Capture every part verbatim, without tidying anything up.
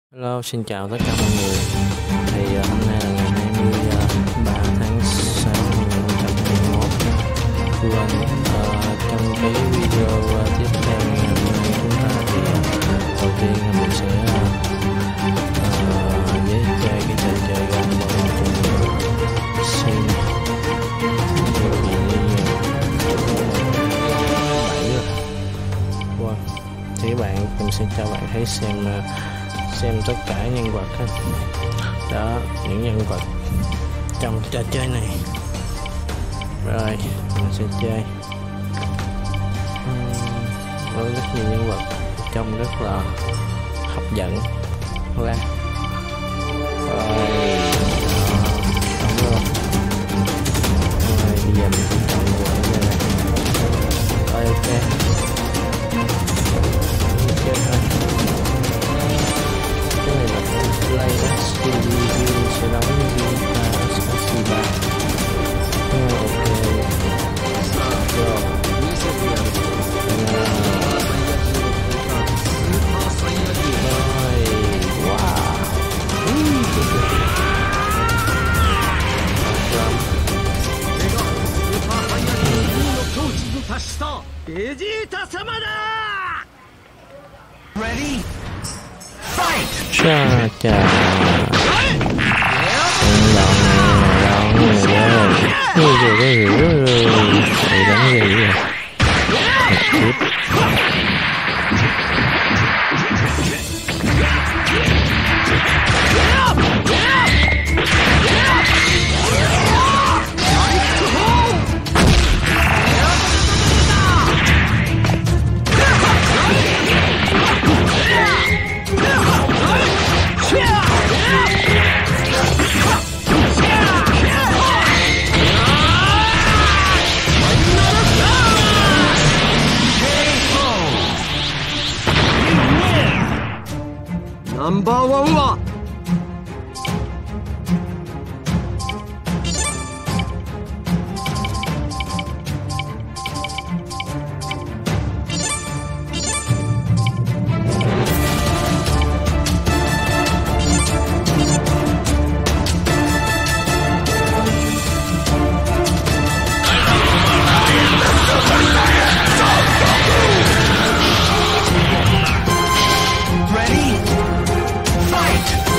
Hello, xin chào tất cả mọi người. Thì uh, hôm nay là ngày hai mươi ba tháng sáu năm hai nghìn không trăm hai mươi mốt. Quên, uh, trong cái video uh, tiếp theo ngày hôm nay chúng ta thì uh, đầu tiên là mình sẽ uh, uh, với chơi cái trò chơi game mode cùng xin bảy rồi. Wow. Thì các bạn mình sẽ cho bạn thấy xem uh, xem tất cả nhân vật ha. Đó, những nhân vật trong trò chơi này. Rồi mình sẽ chơi uhm, với rất nhiều nhân vật trông rất là hấp dẫn ra. Rồi đúng rồi. Rồi bây giờ mình sẽ chọn người như này. Rồi ok chơi thôi. Cái này là play studio sẽ đóng guitar Spasiba. Ok rồi wow Ready? Fight! cha cha thầy đánh gì vậy? Tiếp. Number one は Ready? Fight!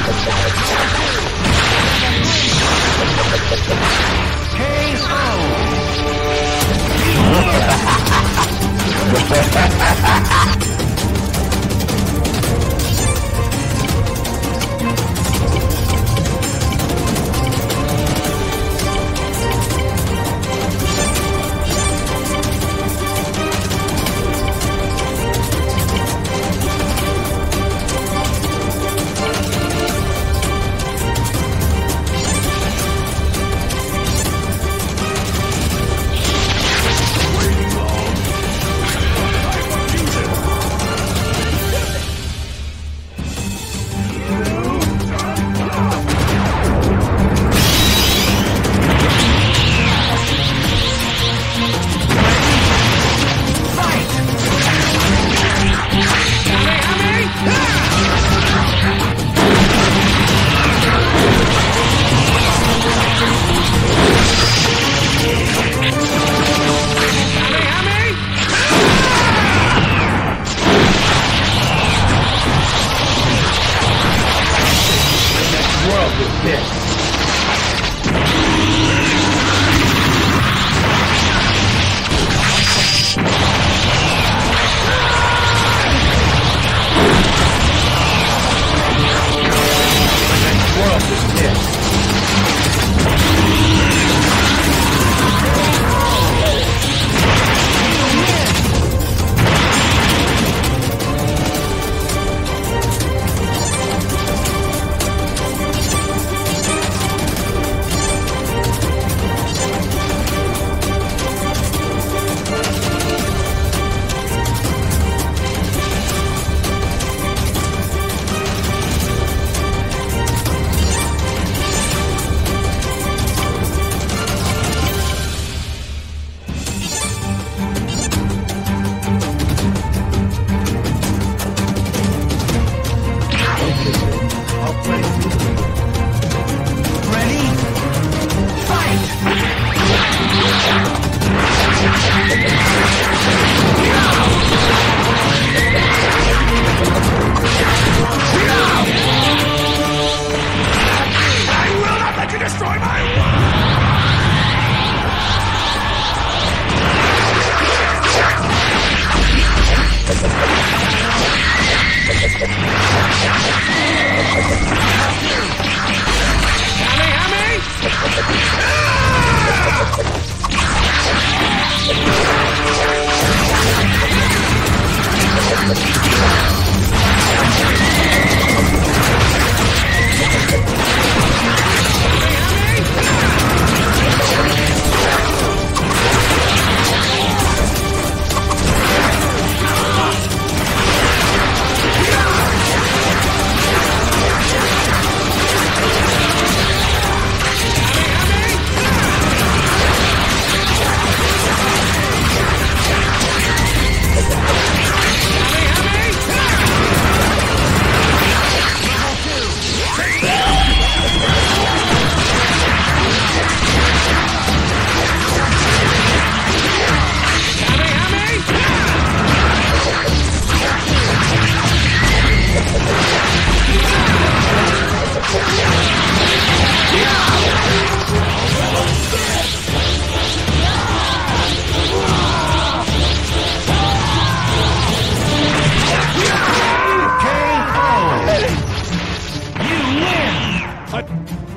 What?